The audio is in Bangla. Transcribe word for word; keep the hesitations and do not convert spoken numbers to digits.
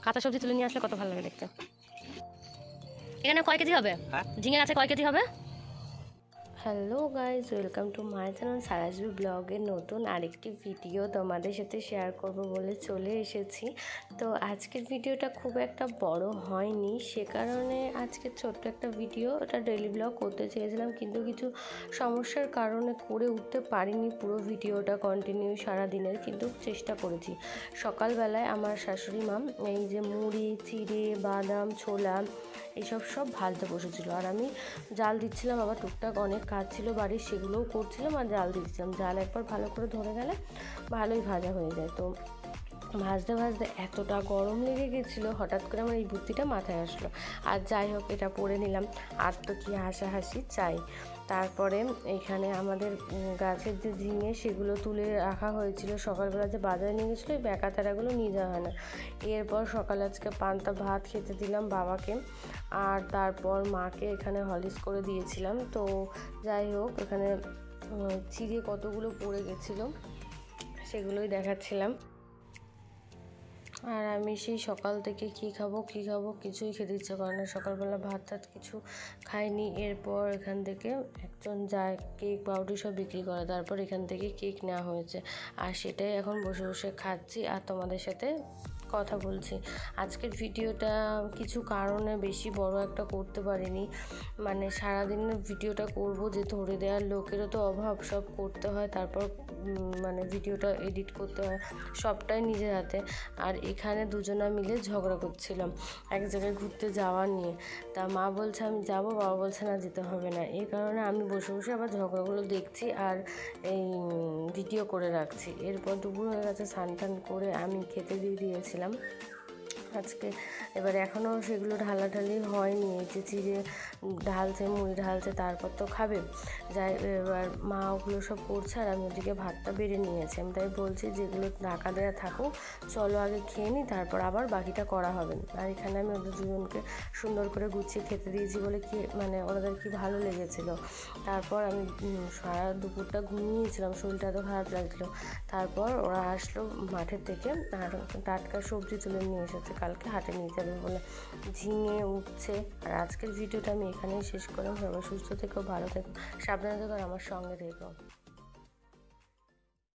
কাঁচা সবজি তুলে নিয়ে আসলে কত ভালো লাগে দেখতে। এখানে কয় কেজি হবে? ঝিঙে আছে কয় কেজি হবে? Hello guys, welcome to my channel সারাজবি ব্লগের নতুন আরেকটি ভিডিও তোমাদের সাথে শেয়ার করব বলে চলে এসেছি। তো আজকের ভিডিওটা খুব একটা বড় হয়নি, সে কারণে আজকে ছোট্ট একটা ভিডিও, ওটা ডেইলি ব্লগ করতে চেয়েছিলাম, কিন্তু কিছু সমস্যার কারণে করে উঠতে পারিনি পুরো ভিডিওটা কন্টিনিউ সারা দিনের, কিন্তু চেষ্টা করেছি। সকালবেলায় আমার শাশুড়ি মা এই যে মুড়ি, চিড়ে, বাদাম, ছোলা এইসব সব ভাজতে বসেছিল, আর আমি জাল দিচ্ছিলাম। আবার টুকটাক অনেক কাজ ছিল বাড়ির, সেগুলোও করছিলাম আর জাল দিচ্ছিলাম। জাল একবার ভালো করে ধরে গেলে ভালোই ভাজা হয়ে যায়। তো ভাজতে ভাজতে এতটা গরম লেগে গেছিলো, হঠাৎ করে আমার এই বুদ্ধিটা মাথায় আসলো। আর যাই হোক, এটা পরে নিলাম, আর তো কি হাসাহাসি চাই। তারপরে এখানে আমাদের গাছের যে ঝিঙে সেগুলো তুলে রাখা হয়েছিল, সকালবেলা যে বাজারে নিয়ে গেছিলো, এই বেকা তারাগুলো নিয়ে যাওয়া হয় না। এরপর সকালে আজকে পান্তা ভাত খেতে দিলাম বাবাকে, আর তারপর মাকে এখানে হলিস করে দিয়েছিলাম। তো যাই হোক, এখানে চিড়ে কতগুলো পড়ে গেছিলো সেগুলোই দেখাচ্ছিলাম। আর আমি সেই সকাল থেকে কি খাবো কি খাবো কিছুই খেতে ইচ্ছে করে না, সকালবেলা ভাত টাত কিছু খাইনি। এরপর এখান থেকে একজন যায় কেক পাউডার সব বিক্রি করে, তারপর এখান থেকে কেক নেওয়া হয়েছে, আর সেটাই এখন বসে বসে খাচ্ছি আর তোমাদের সাথে কথা বলছি। আজকের ভিডিওটা কিছু কারণে বেশি বড় একটা করতে পারিনি, মানে সারাদিনের ভিডিওটা করব যে ধরে দেওয়ার লোকেরও তো অভাব, সব করতে হয়, তারপর মানে ভিডিওটা এডিট করতে হয়, সবটাই নিজের হাতে। আর এখানে দুজনা মিলে ঝগড়া করছিলাম এক জায়গায় ঘুরতে যাওয়া নিয়ে। তা মা বলছে আমি যাব, বাবা বলছে না যেতে হবে না। এই কারণে আমি বসে বসে আবার ঝগড়াগুলো দেখছি আর এই ভিডিও করে রাখছি। এরপর দুপুর হয়ে গেছে, স্নান টান করে আমি খেতে দিয়ে দিয়েছিলাম আজকে। এবার এখনও সেগুলো ঢালাঢালি হয়নি, এই যে চিড়ে ঢালছে, মুড়ি ঢালছে, তারপর তো খাবে। যাই, এবার মা ওগুলো সব করছে আর আমি ওদিকে ভাতটা বেড়ে নিয়েছি। আমি তাই বলছি যেগুলো ঢাকা দেওয়া থাকুক, চলো আগে খেয়ে নিই, তারপর আবার বাকিটা করা হবে। আর এখানে আমি ওদের দুজনকে সুন্দর করে গুছিয়ে খেতে দিয়েছি বলে কি মানে ওদের কি ভালো লেগেছিলো। তারপর আমি সারা দুপুরটা ঘুমিয়েছিলাম, শরীরটা এত খারাপ লাগছিলো। তারপর ওরা আসলো মাঠের থেকে আর টাটকা সবজি তুলে নিয়ে এসেছে, কালকে হাটে নিয়ে যাবে বলে। ঝিঙে উঠছে। আর আজকের ভিডিওটা আমি এখানেই শেষ করলাম। সবাই সুস্থ থেকো, ভালো থেকো, সাবধানে থেকো, আর আমার সঙ্গে থেকো।